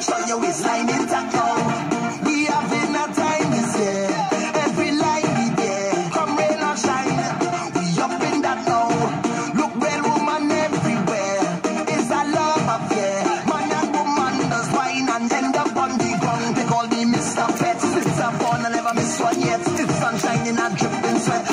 make sure your waistline intact now. We having a time this year. Every line be there. Come rain or shine, we up in that now. Look well, woman everywhere. It's a love affair. Man and woman does wine and end up on the ground. They call me Mr. Pet. It's a fun, I never miss one yet. It's sunshine in a dripping sweat.